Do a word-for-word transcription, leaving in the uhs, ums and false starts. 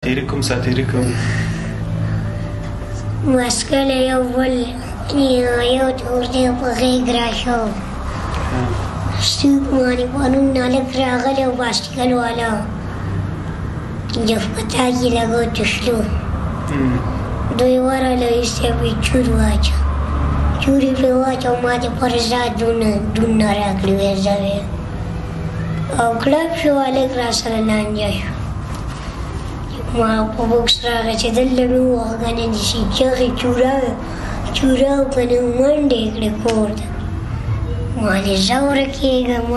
تیرې کوم ساتیرې کوم مسکل یو بل یو تورې په غېږ راشو ستوک ماني پرون هلک راغلی و باسکل والا جفتا کې لګو تشلو دوی ورغله ایسته پې چور واچو چور یې پرې واچو ما ته پر ځا دون نه راکړي ویزه وې او کلب شو هلک راسره لانجه شو ما په بوکس راغی چې دلته مې ووهه که نه داسې چغې چوره چوره او که نه منډې یې کړې کور ته ما دې زه ورکېږم